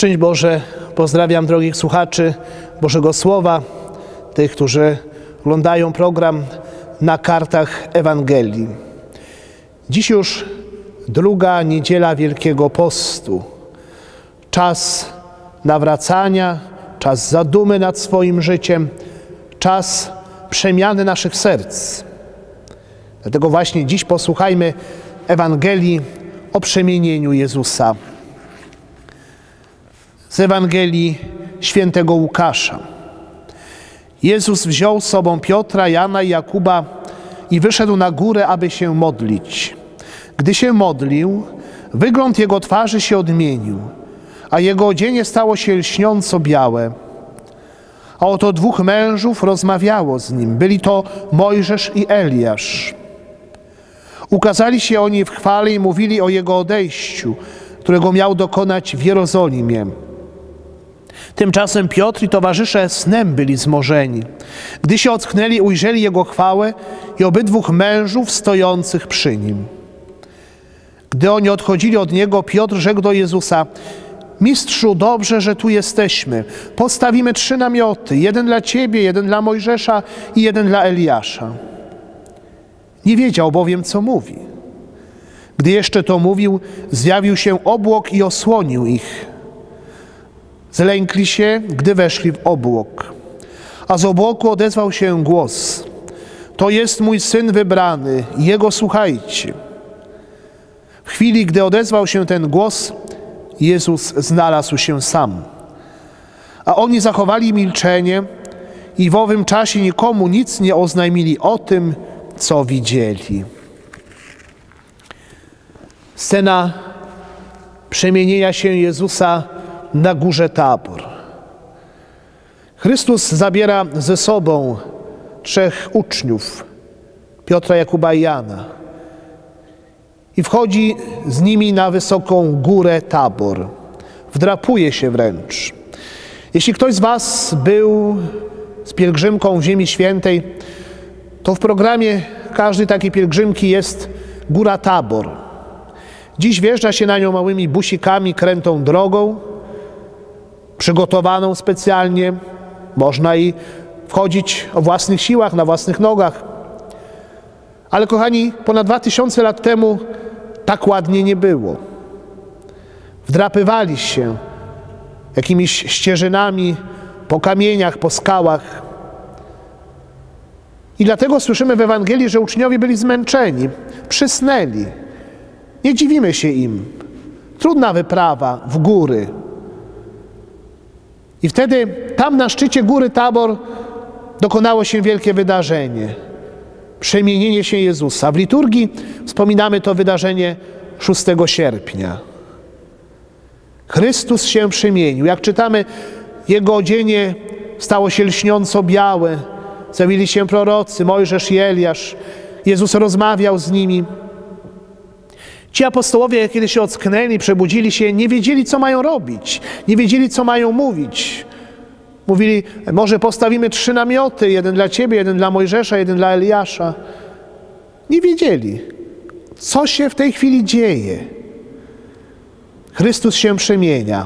Szczęść Boże, pozdrawiam drogich słuchaczy Bożego Słowa, tych, którzy oglądają program na kartach Ewangelii. Dziś już druga niedziela Wielkiego Postu. Czas nawracania, czas zadumy nad swoim życiem, czas przemiany naszych serc. Dlatego właśnie dziś posłuchajmy Ewangelii o przemienieniu Jezusa. Z Ewangelii świętego Łukasza. Jezus wziął z sobą Piotra, Jana i Jakuba i wyszedł na górę, aby się modlić. Gdy się modlił, wygląd jego twarzy się odmienił, a jego odzienie stało się lśniąco białe. A oto dwóch mężów rozmawiało z nim. Byli to Mojżesz i Eliasz. Ukazali się oni w chwale i mówili o jego odejściu, którego miał dokonać w Jerozolimie. Tymczasem Piotr i towarzysze snem byli zmorzeni. Gdy się ocknęli, ujrzeli jego chwałę i obydwóch mężów stojących przy nim. Gdy oni odchodzili od niego, Piotr rzekł do Jezusa: Mistrzu, dobrze, że tu jesteśmy. Postawimy 3 namioty, jeden dla Ciebie, jeden dla Mojżesza i jeden dla Eliasza. Nie wiedział bowiem, co mówi. Gdy jeszcze to mówił, zjawił się obłok i osłonił ich. Zlękli się, gdy weszli w obłok. A z obłoku odezwał się głos: To jest mój Syn wybrany, Jego słuchajcie. W chwili, gdy odezwał się ten głos, Jezus znalazł się sam. A oni zachowali milczenie i w owym czasie nikomu nic nie oznajmili o tym, co widzieli. Scena przemienienia się Jezusa na górze Tabor. Chrystus zabiera ze sobą 3 uczniów, Piotra, Jakuba i Jana, i wchodzi z nimi na wysoką górę Tabor. Wdrapuje się wręcz. Jeśli ktoś z was był z pielgrzymką w Ziemi Świętej, to w programie każdej takiej pielgrzymki jest góra Tabor. Dziś wjeżdża się na nią małymi busikami, krętą drogą, przygotowaną specjalnie. Można i wchodzić o własnych siłach, na własnych nogach. Ale kochani, ponad 2000 lat temu tak ładnie nie było. Wdrapywali się jakimiś ścieżynami po kamieniach, po skałach. I dlatego słyszymy w Ewangelii, że uczniowie byli zmęczeni, przysnęli. Nie dziwimy się im. Trudna wyprawa w góry. I wtedy tam na szczycie góry Tabor dokonało się wielkie wydarzenie. Przemienienie się Jezusa. W liturgii wspominamy to wydarzenie 6 sierpnia. Chrystus się przemienił. Jak czytamy, Jego odzienie stało się lśniąco białe. Zjawili się prorocy, Mojżesz i Eliasz. Jezus rozmawiał z nimi. Ci apostołowie, kiedy się ocknęli, przebudzili się, nie wiedzieli, co mają robić. Nie wiedzieli, co mają mówić. Mówili: może postawimy 3 namioty, jeden dla Ciebie, jeden dla Mojżesza, jeden dla Eliasza. Nie wiedzieli, co się w tej chwili dzieje. Chrystus się przemienia.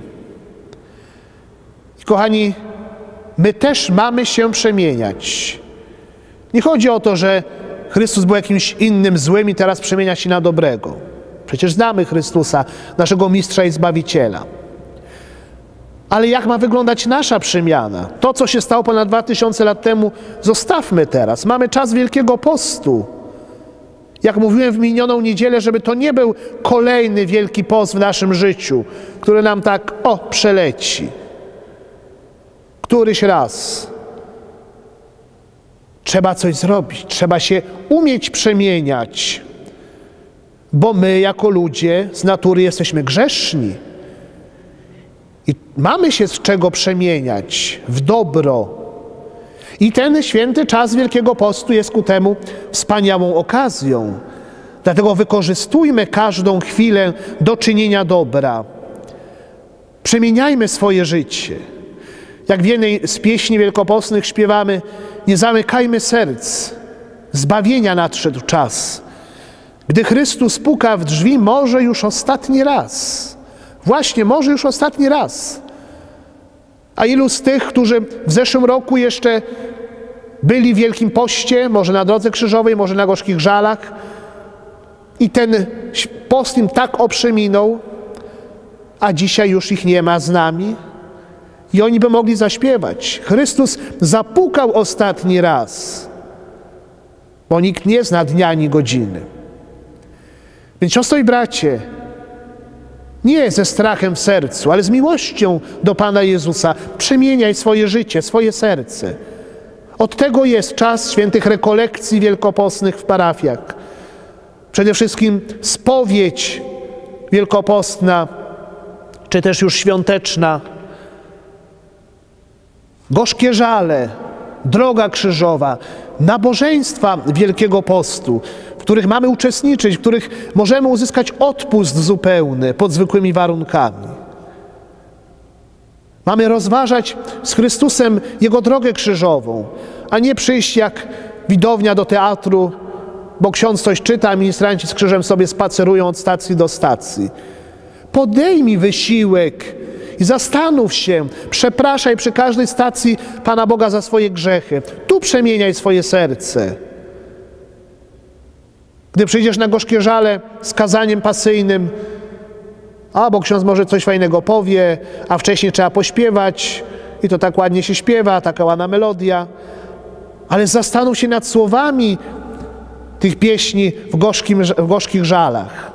I kochani, my też mamy się przemieniać. Nie chodzi o to, że Chrystus był jakimś innym złym i teraz przemienia się na dobrego. Przecież znamy Chrystusa, naszego Mistrza i Zbawiciela. Ale jak ma wyglądać nasza przemiana? To, co się stało ponad 2000 lat temu, zostawmy teraz. Mamy czas Wielkiego Postu. Jak mówiłem w minioną niedzielę, żeby to nie był kolejny Wielki Post w naszym życiu, który nam tak przeleci. Któryś raz. Trzeba coś zrobić. Trzeba się umieć przemieniać. Bo my jako ludzie z natury jesteśmy grzeszni. I mamy się z czego przemieniać w dobro. I ten święty czas Wielkiego Postu jest ku temu wspaniałą okazją. Dlatego wykorzystujmy każdą chwilę do czynienia dobra. Przemieniajmy swoje życie. Jak w jednej z pieśni wielkopostnych śpiewamy: nie zamykajmy serc, zbawienia nadszedł czas. Gdy Chrystus puka w drzwi, może już ostatni raz. Właśnie, może już ostatni raz. A ilu z tych, którzy w zeszłym roku jeszcze byli w Wielkim Poście, może na Drodze Krzyżowej, może na Gorzkich Żalach, i ten post im tak oprzeminął, a dzisiaj już ich nie ma z nami i oni by mogli zaśpiewać. Chrystus zapukał ostatni raz, bo nikt nie zna dnia ani godziny. Więc siostro i bracie, nie ze strachem w sercu, ale z miłością do Pana Jezusa przemieniaj swoje życie, swoje serce. Od tego jest czas świętych rekolekcji wielkopostnych w parafiach. Przede wszystkim spowiedź wielkopostna, czy też już świąteczna, gorzkie żale, droga krzyżowa, nabożeństwa Wielkiego Postu, w których mamy uczestniczyć, w których możemy uzyskać odpust zupełny pod zwykłymi warunkami. Mamy rozważać z Chrystusem Jego drogę krzyżową, a nie przyjść jak widownia do teatru, bo ksiądz coś czyta, a ministranci z krzyżem sobie spacerują od stacji do stacji. Podejmij wysiłek i zastanów się, przepraszaj przy każdej stacji Pana Boga za swoje grzechy. Tu przemieniaj swoje serce. Gdy przyjdziesz na gorzkie żale z kazaniem pasyjnym, bo ksiądz może coś fajnego powie, a wcześniej trzeba pośpiewać i to tak ładnie się śpiewa, taka ładna melodia, ale zastanów się nad słowami tych pieśni w gorzkich żalach.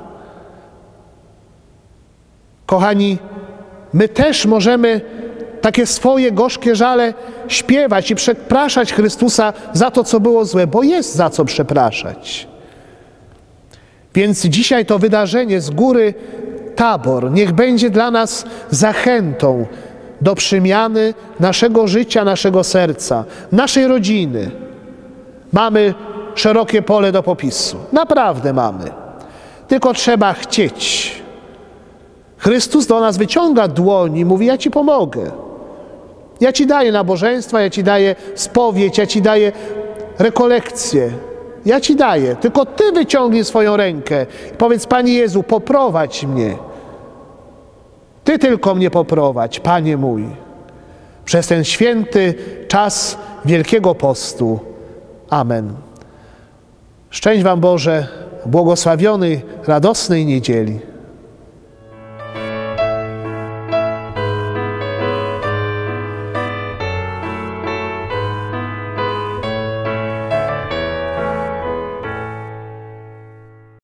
Kochani, my też możemy takie swoje gorzkie żale śpiewać i przepraszać Chrystusa za to, co było złe, bo jest za co przepraszać. Więc dzisiaj to wydarzenie z góry Tabor niech będzie dla nas zachętą do przemiany naszego życia, naszego serca, naszej rodziny. Mamy szerokie pole do popisu. Naprawdę mamy. Tylko trzeba chcieć. Chrystus do nas wyciąga dłoń i mówi: ja Ci pomogę. Ja Ci daję nabożeństwa, ja Ci daję spowiedź, ja Ci daję rekolekcje. Ja Ci daję. Tylko Ty wyciągnij swoją rękę i powiedz: Panie Jezu, poprowadź mnie. Ty tylko mnie poprowadź, Panie mój. Przez ten święty czas Wielkiego Postu. Amen. Szczęść Wam Boże, błogosławionej, radosnej niedzieli.